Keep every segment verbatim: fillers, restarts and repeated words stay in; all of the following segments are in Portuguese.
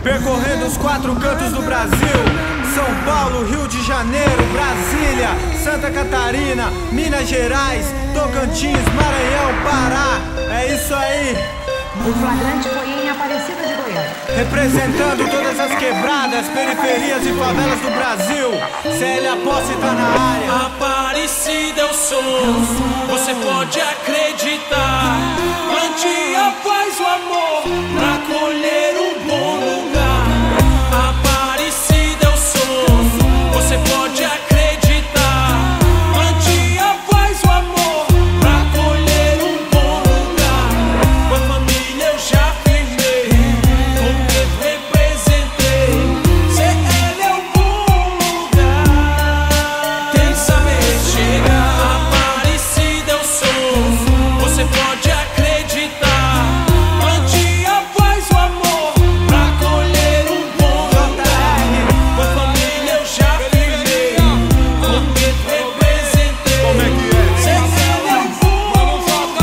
Percorrendo os quatro cantos do Brasil: São Paulo, Rio de Janeiro, Brasília, Santa Catarina, Minas Gerais, Tocantins, Maranhão, Pará. É isso aí. O flagrante foi em Aparecida de Goiânia. Representando todas as quebradas, periferias e favelas do Brasil, C L Aposse tá na área. Aparecida eu sou, você pode acreditar. Plante a paz, o amor, pra colher um bom lugar. Aparecida eu sou, você pode acreditar. Plante a paz, o amor, pra colher um bom lugar. Com a família eu já firmei, porque representei. C L é um bom lugar. Quem sabe chega. Aparecida eu sou, você pode acreditar. Plante a paz, o amor, pra colher um bom lugar. Com a família eu já firmei, porque representei. Como é que é? C L é um bom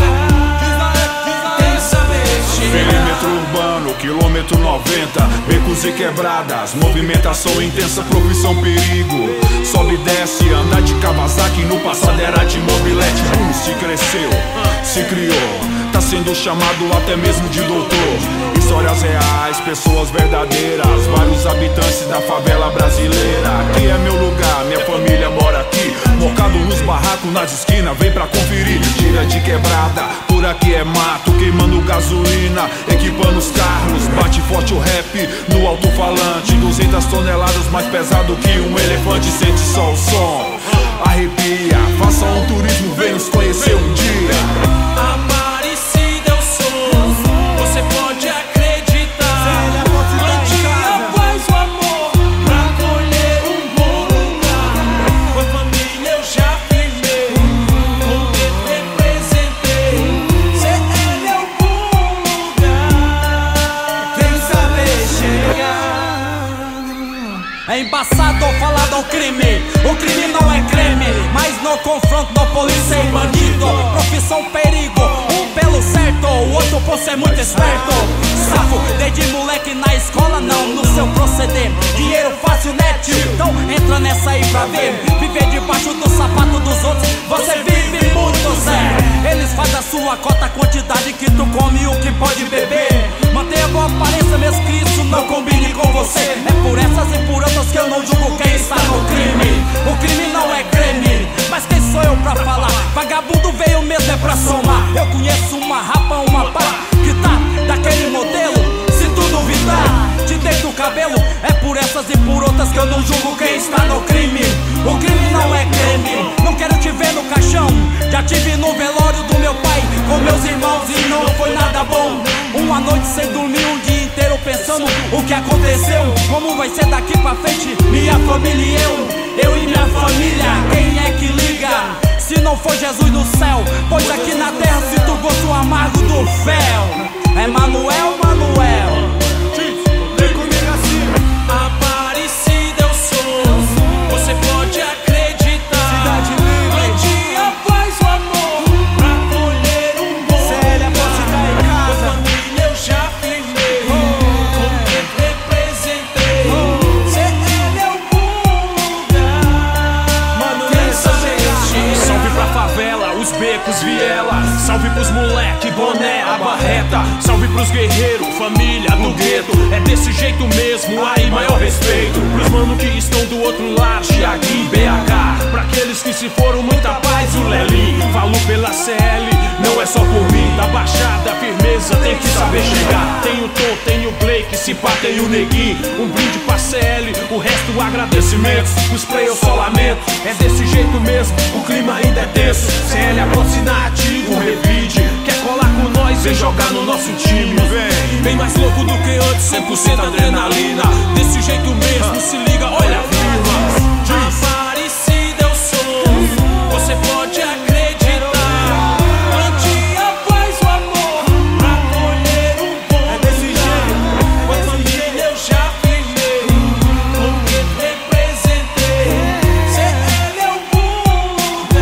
lugar. Quem sabe chega. Perímetro urbano, quilômetro noventa, becos e quebradas, movimentação intensa, profissão perigo. Sobe e desce, anda de Kawasaki, no passado era de mobilete. Hum, se cresceu, se criou, tá sendo chamado até mesmo de doutor. Histórias reais, pessoas verdadeiras, vários habitantes da favela brasileira. Aqui é meu lugar, minha família mora aqui, mocado nos barracos, nas esquinas, vem pra conferir. Tira de quebrada, por aqui é mato, queimando gasolina, equipando os carros. Bate forte o rap no alto-falante, duzentas toneladas mais pesado que um elefante. Sente só o som, arrepia, faça um turismo, vem nos conhecer um dia. Aparecida eu sou, você pode acreditar. Plante a paz, o amor, pra colher um bom lugar. Com a família eu já firmei, porque representei. C L é um bom lugar. Quem sabe chega. É embaçado falar do crime, o crime não é crime, mas no confronto do polícia e bandido. Profissão perigo, um pelo certo, o outro por ser muito esperto. Safo, desde moleque na escola não, no seu proceder. Dinheiro fácil, net, então entra nessa aí pra ver. Viver debaixo do sapato dos outros, você vive muito Zé. Eles fazem a sua cota, a quantidade que tu come e o que pode beber. Mantenha boa aparência mesmo que isso não combine com você. É por essas e por outras que eu não julgo quem está no crime. O crime não é crime, mas quem sou eu pra falar? Vagabundo veio mesmo é pra somar. Eu conheço uma rapa, uma pá, que tá daquele modelo. Se tu duvidar, te deito o cabelo. É por essas e por outras que eu não julgo quem está no crime. O crime não é crime, não quero te ver no caixão. Já tive no velório do meu pai com meus irmãos e não foi nada bom. Uma noite sem dormir, um dia inteiro pensando o que aconteceu. Como vai ser daqui pra frente, minha família e eu, eu e minha família, quem é que liga? Se não for Jesus no céu, pois aqui na terra sinto o gosto amargo do fel. É Manuel, Manuel. Vem comigo assim. Aparecida eu sou, você pode acreditar. Cidade livre. Plante a paz, o amor, pra colher um bom C L Aposse tá em lugar. Com a casa. família eu já firmei, porque representei. C L é um bom lugar. Mano, Quem nessa sabe chega. Salve pra favela, os becos, viela. Salve pros moleque, boné, a barreta. Salve pros guerreiros, família do gueto. É desse jeito mesmo, aí maior respeito. Pros mano que estão do outro lado, Thiaguinho, B H. Pra aqueles que se foram, muita paz, o Lelinho. Falo pela C L, não é só por mim. Da Baixada, firmeza, tem que saber chegar. Tem o Tom, tem o Blake, se pá, tem o Neguinho. Um brinde pra C L, o resto agradecimentos. Os play eu só lamento, é desse jeito mesmo, o clima ainda é tenso. C L Aposse na ativo, revide. Quer colar com nós, vem jogar no nosso time. Vem, bem mais louco do que antes, cem por cento adrenalina. Desse jeito mesmo, se liga, olha a firma. Aparecida eu sou, você pode acreditar. Plante a paz, o amor, pra colher um bom É desse lugar. jeito. Com a família eu já firmei, porque representei. C L é um bom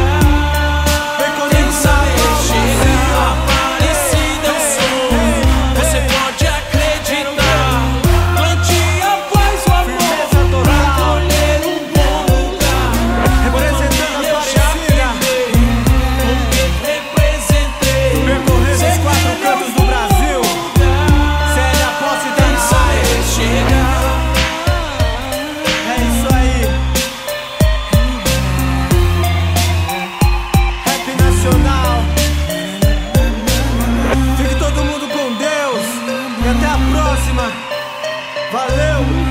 lugar. Vem comigo, Quem sabe sabe? chega. Aparecida eu sou, você pode acreditar. Plante E até a próxima. Valeu!